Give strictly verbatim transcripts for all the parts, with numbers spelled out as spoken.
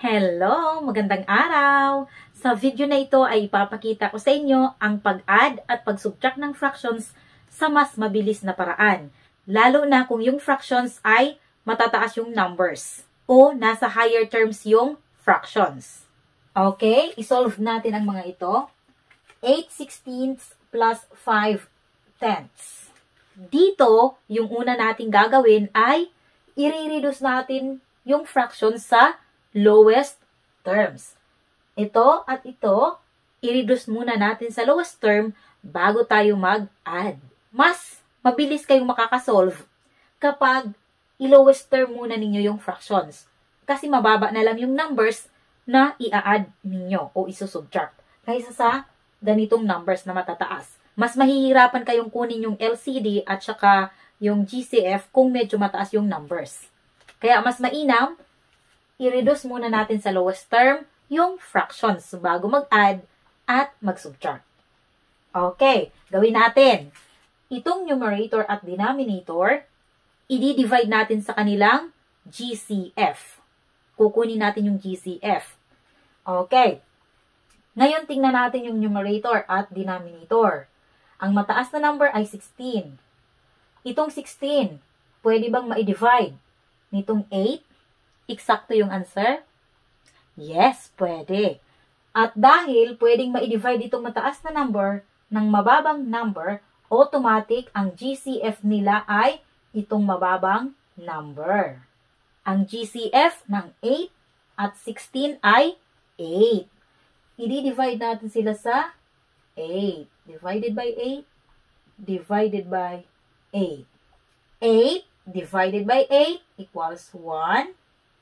Hello! Magandang araw! Sa video na ito ay ipapakita ko sa inyo ang pag-add at pag-subtract ng fractions sa mas mabilis na paraan. Lalo na kung yung fractions ay matataas yung numbers o nasa higher terms yung fractions. Okay, isolve natin ang mga ito. eight sixteenths plus five tenths. Dito, yung una nating gagawin ay i-reduce natin yung fractions sa lowest terms. Ito at ito, i-reduce muna natin sa lowest term bago tayo mag-add. Mas mabilis kayong makakasolve kapag i-lowest term muna ninyo yung fractions. Kasi mababa na lang yung numbers na i-add ninyo o isusubtract. Kaysa sa ganitong numbers na matataas. Mas mahihirapan kayong kunin yung L C D at saka yung G C F kung medyo mataas yung numbers. Kaya mas mainam, i-reduce muna natin sa lowest term yung fractions bago mag-add at mag-subtract. Okay, gawin natin. Itong numerator at denominator, i-divide natin sa kanilang G C F. Kukunin natin yung G C F. Okay. Ngayon, tingnan natin yung numerator at denominator. Ang mataas na number ay sixteen. Itong sixteen, pwede bang ma-divide nitong eight? Eksakto yung answer? Yes, pwede. At dahil pwedeng ma-divide itong mataas na number ng mababang number, automatic ang G C F nila ay itong mababang number. Ang G C F ng eight at sixteen ay eight. I-divide natin sila sa eight. Divided by eight, divided by eight. eight divided by eight equals one.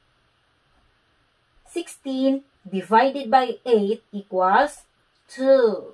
sixteen divided by eight equals two.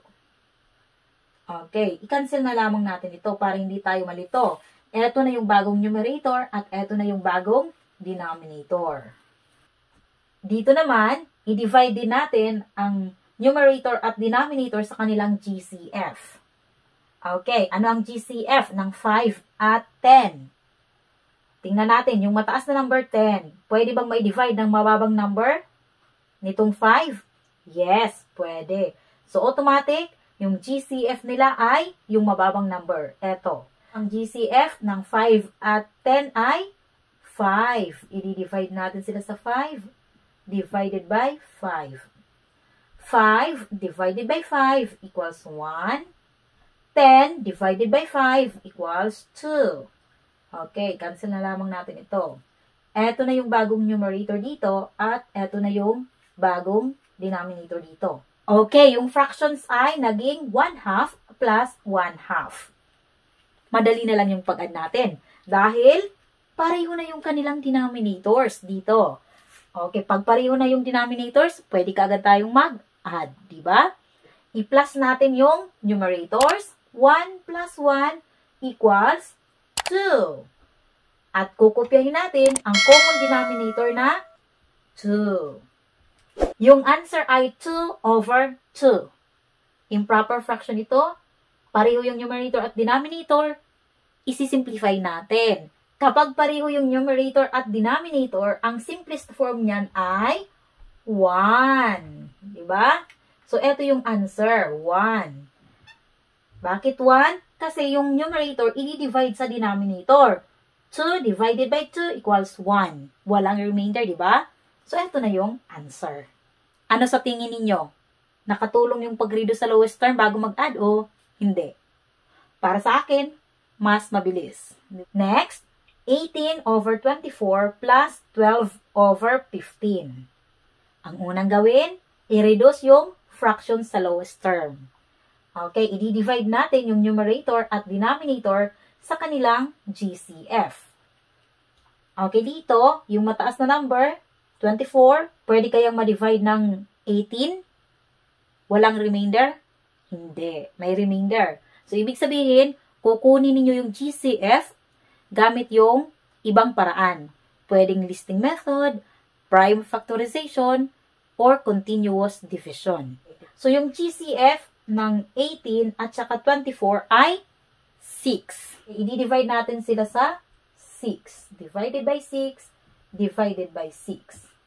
Okay, i-cancel na lamang natin ito para hindi tayo malito. Ito na yung bagong numerator at ito na yung bagong denominator. Dito naman, i-divide din natin ang numerator at denominator sa kanilang G C F. Okay, ano ang G C F ng five at ten? Tingnan natin, yung mataas na number ten, pwede bang ma-divide ng mababang number nitong five? Yes, pwede. So, automatic, yung G C F nila ay yung mababang number. Eto, ang G C F ng five at ten ay five. I-divide natin sila sa five divided by five. five divided by five equals one. ten divided by five equals two. Okay, cancel na lamang natin ito. Ito na yung bagong numerator dito at ito na yung bagong denominator dito. Okay, yung fractions ay naging one half plus one half. Madali na lang yung pag-add natin dahil pareho na yung kanilang denominators dito. Okay, pag pareho na yung denominators, pwede ka agad tayong mag-add, di ba? I-plus natin yung numerators. one plus one equals two. At kukopyahin natin ang common denominator na two. Yung answer ay two over two. Improper fraction ito. Pareho yung numerator at denominator. Isisimplify natin. Kapag pareho yung numerator at denominator, ang simplest form niyan ay one. Diba? So, ito yung answer. one. Bakit one? Kasi yung numerator, i-divide sa denominator. two divided by two equals one. Walang remainder, di ba? So, ito na yung answer. Ano sa tingin ninyo? Nakatulong yung pag-reduce sa lowest term bago mag-add o hindi? Para sa akin, mas mabilis. Next, eighteen over twenty-four plus twelve over fifteen. Ang unang gawin, i-reduce yung fraction sa lowest term. Okay, i-divide natin yung numerator at denominator sa kanilang G C F. Okay, dito, yung mataas na number, twenty-four, pwede kayang ma-divide ng eighteen? Walang remainder? Hindi, may remainder. So, ibig sabihin, kukunin ninyo yung G C F gamit yung ibang paraan. Pwedeng listing method, prime factorization, or continuous division. So, yung G C F ng eighteen at saka twenty-four ay six. I-divide natin sila sa six. Divided by six, divided by six.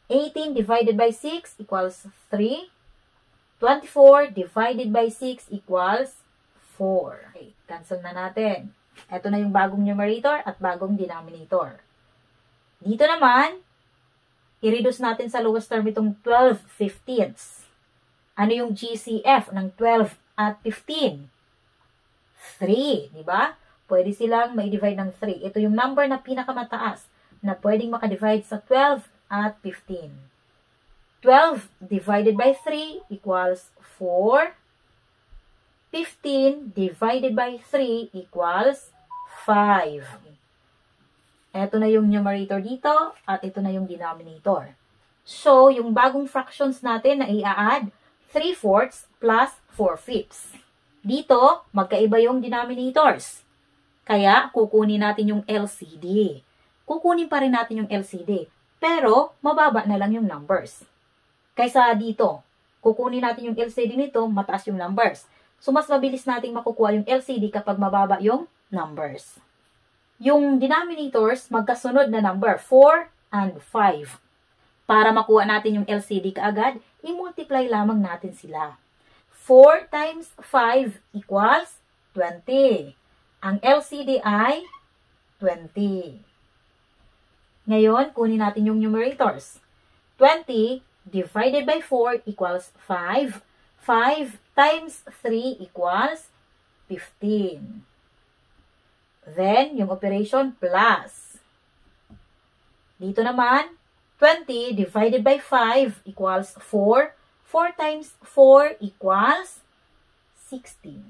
eighteen divided by six equals three. twenty-four divided by six equals four. Okay, cancel na natin. Ito na yung bagong numerator at bagong denominator. Dito naman, i-reduce natin sa lowest term itong twelve fifteenths. Ano yung G C F ng twelve at fifteen? three, di ba? Pwede silang ma-divide ng three. Ito yung number na pinakamataas na pwedeng makadivide sa twelve at fifteen. twelve divided by three equals four. fifteen divided by three equals five. Ito na yung numerator dito at ito na yung denominator. So, yung bagong fractions natin na i-add, three fourths plus four fifths. Dito, magkaiba yung denominators. Kaya, kukunin natin yung L C D. Kukunin pa rin natin yung L C D. Pero, mababa na lang yung numbers. Kaysa dito, kukunin natin yung L C D nito, mataas yung numbers. So, mas mabilis nating makukuha yung L C D kapag mababa yung numbers. Yung denominators, magkasunod na number, four and five. Para makuha natin yung L C D kaagad, i-multiply lamang natin sila. four times five equals twenty. Ang L C D ay twenty. Ngayon, kunin natin yung numerators. twenty divided by four equals five. five times three equals fifteen. Then, yung operation plus. Dito naman, twenty divided by five equals four. four times four equals sixteen.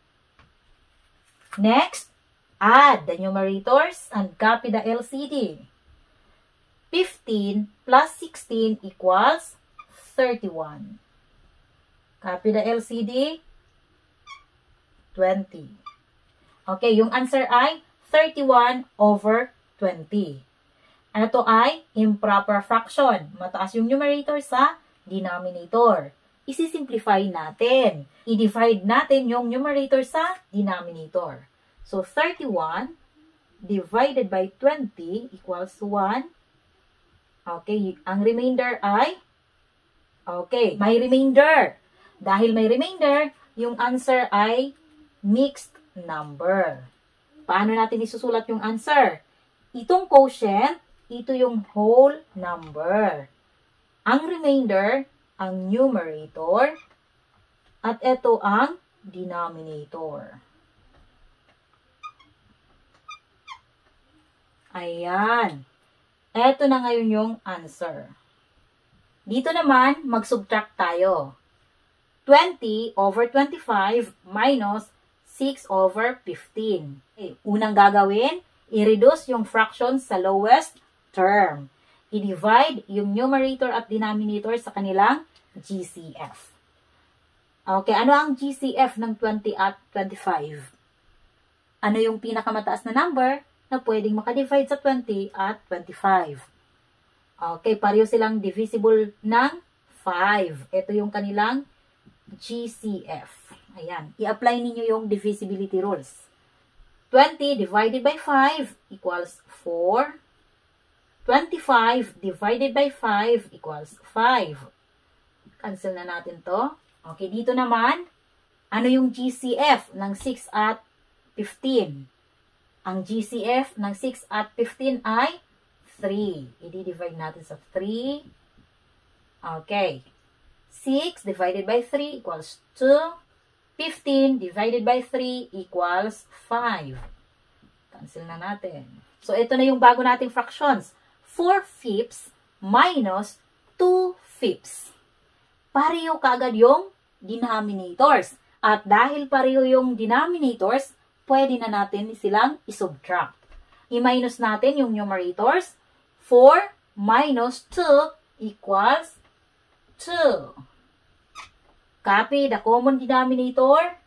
Next, add the numerators and copy the L C D. fifteen plus sixteen equals thirty-one. Copy the L C D, twenty. Okay, yung answer ay thirty-one over twenty. Ano to ay improper fraction. Mataas yung numerator sa denominator. Isi-simplify natin. I-divide natin yung numerator sa denominator. So, thirty-one divided by twenty equals one. Okay, ang remainder ay, okay, may remainder. Dahil may remainder, yung answer ay mixed number. Paano natin isusulat yung answer? Itong quotient, ito yung whole number. Ang remainder, ang numerator, at ito ang denominator. Ayan. Ito na ngayon yung answer. Dito naman, mag-subtract tayo. twenty over twenty-five minus six over fifteen. Okay, unang gagawin, i-reduce yung fractions sa lowest term. I-divide yung numerator at denominator sa kanilang G C F. Okay, ano ang G C F ng twenty at twenty-five? Ano yung pinakamataas na number na pwedeng makadivide sa twenty at twenty-five? Okay, pareho silang divisible ng five. Ito yung kanilang G C F. Ayan. I-apply ninyo yung divisibility rules. twenty divided by five equals four. twenty-five divided by five equals five. Cancel na natin to. Okay, dito naman, ano yung G C F ng six at fifteen? Ang G C F ng six at fifteen ay three. I-divide natin sa three. Okay. six divided by three equals two. fifteen divided by three equals five. Cancel na natin. So, ito na yung bago nating fractions. four fifths minus two fifths. Pareho kaagad yung denominators. At dahil pareho yung denominators, pwede na natin silang isubtract. I-minus natin yung numerators. four minus two equals two. Copy the common denominator,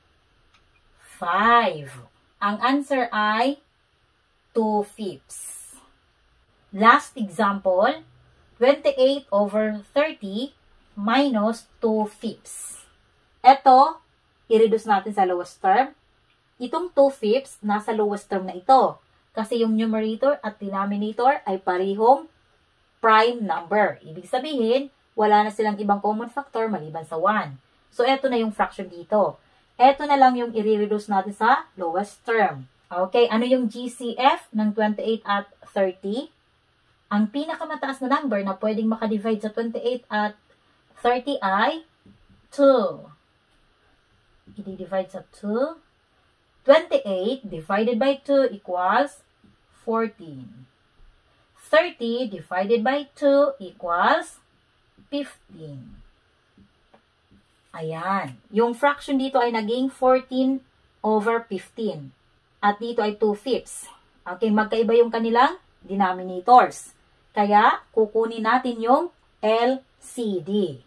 five. Ang answer ay two fifths. Last example, twenty-eight over thirty minus two fifths. Ito, i-reduce natin sa lowest term. Itong two fifths, nasa lowest term na ito. Kasi yung numerator at denominator ay parihong prime number. Ibig sabihin, wala na silang ibang common factor maliban sa one. So, eto na yung fraction dito. Eto na lang yung i-reduce natin sa lowest term. Okay, ano yung G C F ng twenty-eight at thirty? Ang pinakamataas na number na pwedeng makadivide sa twenty-eight at thirty ay two. I-divide sa two. twenty-eight divided by two equals fourteen. thirty divided by two equals fifteen. Ayan. Yung fraction dito ay naging fourteen over fifteen. At dito ay two fifths. Okay, magkaiba yung kanilang denominators. Kaya, kukunin natin yung L C D.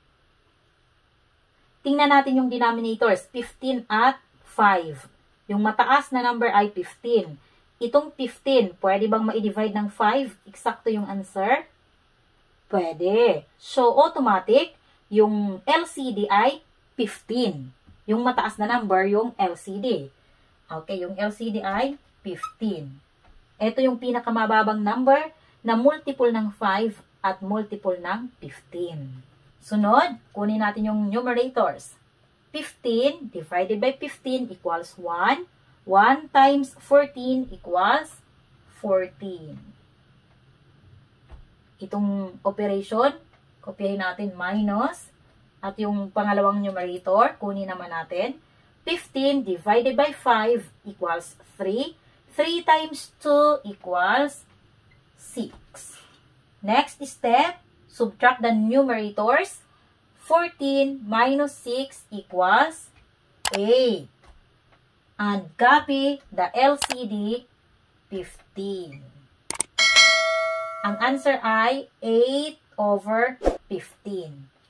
Tingnan natin yung denominators, fifteen at five. Yung mataas na number ay fifteen. Itong fifteen, pwede bang ma-divide ng five? Eksakto yung answer? Pwede. So, automatic, yung L C D ay fifteen. Yung mataas na number, yung L C D. Okay, yung L C D ay fifteen. Ito yung pinakamababang number na multiple ng five at multiple ng fifteen. Sunod, kunin natin yung numerators. fifteen divided by fifteen equals one. one times fourteen equals fourteen. Itong operation, kopyahin natin minus. At yung pangalawang numerator, kunin naman natin. fifteen divided by five equals three. three times two equals six. Next step, subtract the numerators. fourteen minus six equals eight. And copy the L C D, fifteen. Ang answer ay eight over fifteen.